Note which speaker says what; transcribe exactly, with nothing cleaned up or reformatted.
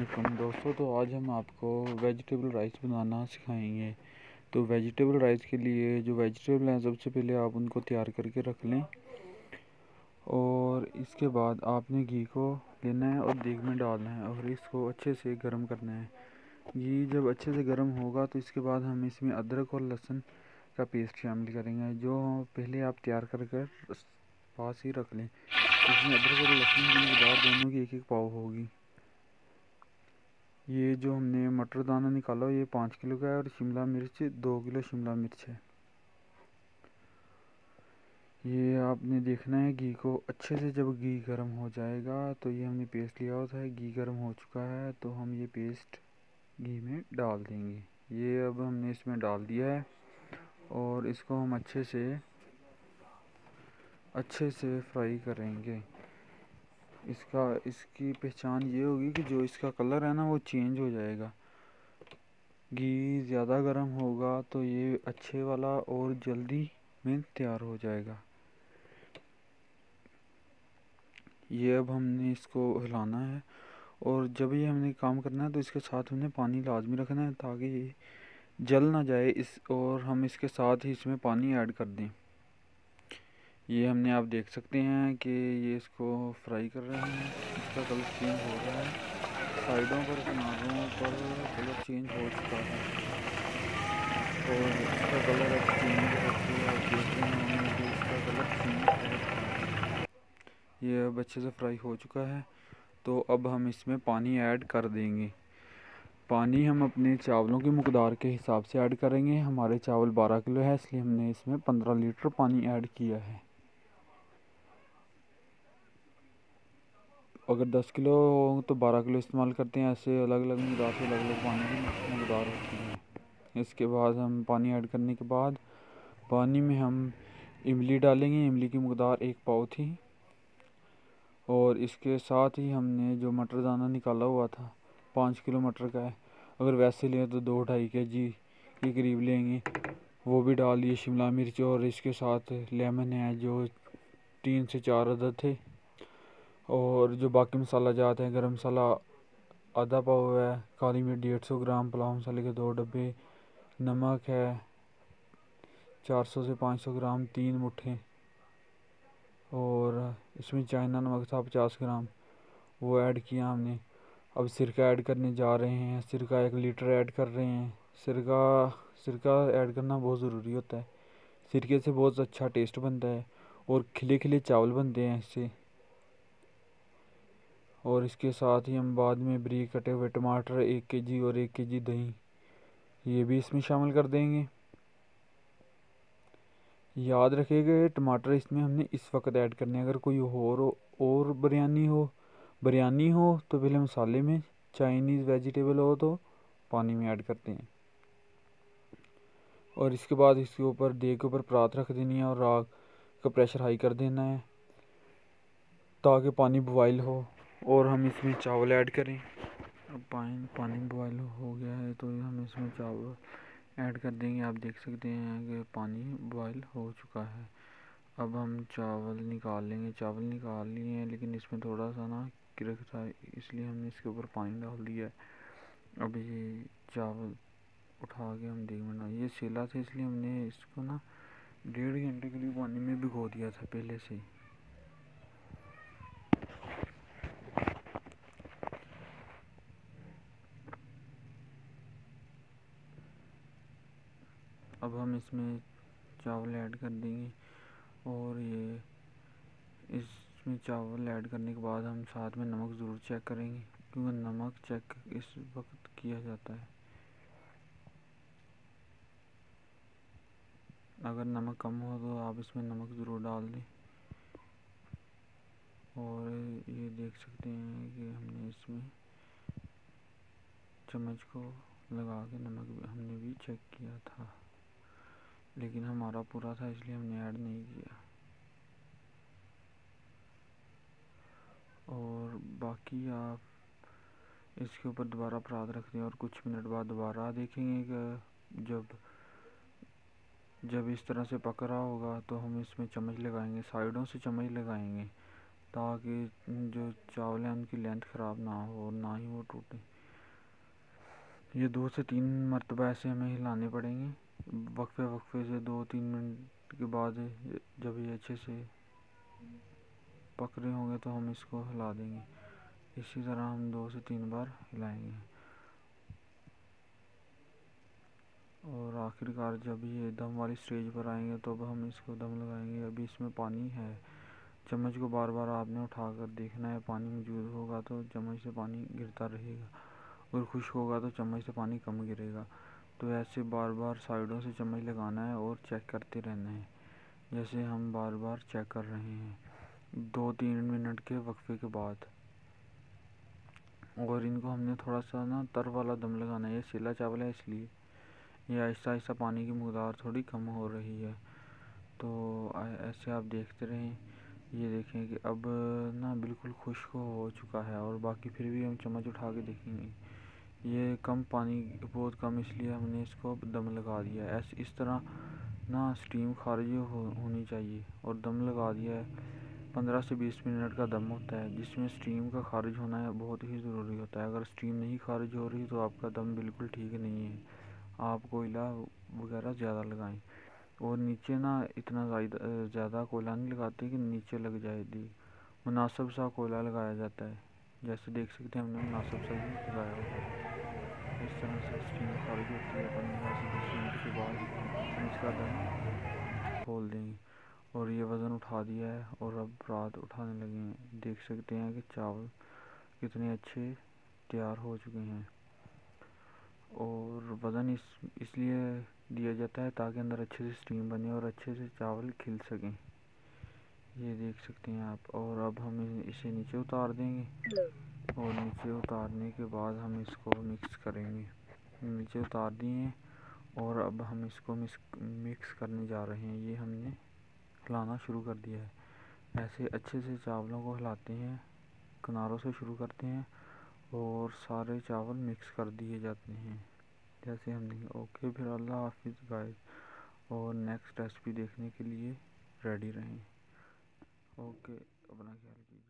Speaker 1: वालेकुम दोस्तों। तो आज हम आपको वेजिटेबल राइस बनाना सिखाएंगे। तो वेजिटेबल राइस के लिए जो वेजिटेबल हैं सबसे पहले आप उनको तैयार करके रख लें और इसके बाद आपने घी को लेना है और देग में डालना है और इसको अच्छे से गर्म करना है। घी जब अच्छे से गर्म होगा तो इसके बाद हम इसमें अदरक और लहसुन का पेस्ट शामिल करेंगे, जो पहले आप तैयार कर कर पास ही रख लें। इसमें अदरक और लहसुन की मकदार दोनों की एक एक पाव होगी। ये जो हमने मटर दाना निकाला ये पाँच किलो का है और शिमला मिर्च दो किलो शिमला मिर्च है। ये आपने देखना है घी को अच्छे से, जब घी गर्म हो जाएगा तो ये हमने पेस्ट लिया होता है, घी गर्म हो चुका है तो हम ये पेस्ट घी में डाल देंगे। ये अब हमने इसमें डाल दिया है और इसको हम अच्छे से अच्छे से फ्राई करेंगे। इसका इसकी पहचान ये होगी कि जो इसका कलर है ना वो चेंज हो जाएगा। घी ज़्यादा गर्म होगा तो ये अच्छे वाला और जल्दी में तैयार हो जाएगा। ये अब हमने इसको हिलाना है और जब ये हमने काम करना है तो इसके साथ हमने पानी लाजमी रखना है ताकि ये जल ना जाए इस और हम इसके साथ ही इसमें पानी ऐड कर दें। ये हमने आप देख सकते हैं कि ये इसको फ्राई कर रहे हैं, इसका कलर चेंज हो रहा है, साइडों पर किनारों पर कलर चेंज हो चुका है और इसका कलर अब चेंज होकर आप देख रहे होंगे कि इसका कलर चेंज हो चुका है। ये अब अच्छे से फ्राई हो चुका है तो अब हम इसमें पानी ऐड कर देंगे। पानी हम अपने चावलों की मकदार के हिसाब से ऐड करेंगे। हमारे चावल बारह किलो है इसलिए हमने इसमें पंद्रह लीटर पानी ऐड किया है। अगर दस किलो हो तो बारह किलो इस्तेमाल करते हैं। ऐसे अलग अलग मकदार से अलग अलग पानी की मकदार होती है। इसके बाद हम पानी ऐड करने के बाद पानी में हम इमली डालेंगे। इमली की मकदार एक पाव थी और इसके साथ ही हमने जो मटर दाना निकाला हुआ था पाँच किलो मटर का है, अगर वैसे लें तो दो ढाई के जी के करीब लेंगे, वो भी डाल दिए। शिमला मिर्च और इसके साथ लेमन है जो तीन से चार अदद थे और जो बाकी मसाला जाते हैं गरम मसाला आधा पाव है, काली मिर्च डेढ़ सौ ग्राम, पुलाव मसाले के दो डब्बे, नमक है चार सौ से पाँच सौ ग्राम तीन मुट्ठे और इसमें चाइना नमक था पचास ग्राम, वो ऐड किया हमने। अब सिरका ऐड करने जा रहे हैं। सिरका एक लीटर ऐड कर रहे हैं। सिरका सिरका ऐड करना बहुत ज़रूरी होता है। सिरके से बहुत अच्छा टेस्ट बनता है और खिले खिले चावल बनते हैं इससे। और इसके साथ ही हम बाद में बारीक कटे हुए टमाटर एक के जी और एक के जी दही ये भी इसमें शामिल कर देंगे। याद रखिएगा टमाटर इसमें हमने इस वक्त ऐड करने, अगर कोई और और बिरयानी हो बिरयानी हो तो पहले मसाले में, चाइनीज़ वेजिटेबल हो तो पानी में ऐड करते हैं। और इसके बाद इसके ऊपर देग के ऊपर परात रख देनी है और राख का प्रेशर हाई कर देना है ताकि पानी बॉयल हो और हम इसमें चावल ऐड करें। अब पानी पानी बॉयल हो गया है तो हम इसमें चावल ऐड कर देंगे। आप देख सकते हैं कि पानी बॉयल हो चुका है। अब हम चावल निकाल लेंगे। चावल निकाल लिए हैं लेकिन इसमें थोड़ा सा ना क्रक था इसलिए हमने इसके ऊपर पानी डाल दिया है। अब ये चावल उठा के हम देख बना, ये सेला था इसलिए हमने इसको ना डेढ़ घंटे के लिए पानी में भिगो दिया था पहले से। अब हम इसमें चावल ऐड कर देंगे और ये इसमें चावल ऐड करने के बाद हम साथ में नमक ज़रूर चेक करेंगे क्योंकि नमक चेक इस वक्त किया जाता है। अगर नमक कम हो तो आप इसमें नमक ज़रूर डाल दें। और ये देख सकते हैं कि हमने इसमें चम्मच को लगा के नमक हमने भी चेक किया था लेकिन हमारा पूरा था इसलिए हमने ऐड नहीं किया। और बाकी आप इसके ऊपर दोबारा परात रख दें और कुछ मिनट बाद दोबारा देखेंगे कि जब जब इस तरह से पक रहा होगा तो हम इसमें चम्मच लगाएंगे, साइडों से चम्मच लगाएंगे ताकि जो चावल हैं उनकी लेंथ ख़राब ना हो और ना ही वो टूटे। ये दो से तीन मरतबा ऐसे हमें हिलाने पड़ेंगे वक्फे वक्फे से। दो तीन मिनट के बाद जब ये अच्छे से पक रहे होंगे तो हम इसको हिला देंगे। इसी तरह हम दो से तीन बार हिलाएंगे और आखिरकार जब ये दम वाली स्टेज पर आएंगे तो अब हम इसको दम लगाएंगे। अभी इसमें पानी है, चम्मच को बार बार आपने उठाकर देखना है। पानी मौजूद होगा तो चम्मच से पानी गिरता रहेगा और खुश्क होगा तो चम्मच से पानी कम गिरेगा। तो ऐसे बार बार साइडों से चम्मच लगाना है और चेक करते रहना है, जैसे हम बार बार चेक कर रहे हैं दो तीन मिनट के वक्फे के बाद। और इनको हमने थोड़ा सा ना तर वाला दम लगाना है। ये सीला चावल है इसलिए ये आहिस्ता आहिस्ता पानी की मकदार थोड़ी कम हो रही है। तो ऐसे आप देखते रहें। ये देखें कि अब ना बिल्कुल खुश्क हो चुका है और बाकी फिर भी हम चम्मच उठा के देखेंगे ये कम पानी बहुत कम, इसलिए हमने इसको दम लगा दिया है। ऐसे इस तरह ना स्टीम खारिज हो, होनी चाहिए और दम लगा दिया है। पंद्रह से बीस मिनट का दम होता है जिसमें स्टीम का खारिज होना है बहुत ही ज़रूरी होता है। अगर स्टीम नहीं खारिज हो रही तो आपका दम बिल्कुल ठीक नहीं है। आप कोयला वगैरह ज़्यादा लगाएं और नीचे ना इतना ज़्यादा कोयला नहीं लगाते कि नीचे लग जाए। दी मुनासिब सा कोयला लगाया जाता है, जैसे देख सकते हैं हमने मुनासिब सा ही लगाया हुआ है। इस तरह से स्टीम खारिज होती है। पंद्रह से बीस मिनट के बाद हम इसका दम खोल देंगे और ये वज़न उठा दिया है और अब रात उठाने लगे हैं। देख सकते हैं कि चावल कितने अच्छे तैयार हो चुके हैं। और वज़न इस इसलिए दिया जाता है ताकि अंदर अच्छे से स्टीम बने और अच्छे से चावल खिल सकें। ये देख सकते हैं आप। और अब हम इसे नीचे उतार देंगे और नीचे उतारने के बाद हम इसको मिक्स करेंगे। नीचे उतार दिए और अब हम इसको मिक्स करने जा रहे हैं। ये हमने हिलाना शुरू कर दिया है। ऐसे अच्छे से चावलों को हिलाते हैं, किनारों से शुरू करते हैं और सारे चावल मिक्स कर दिए जाते हैं जैसे हमने। ओके, फिर अल्लाह हाफिज़ गाइस, और नेक्स्ट रेसिपी देखने के लिए रेडी रहें। ओके, अपना ख्याल कीजिए।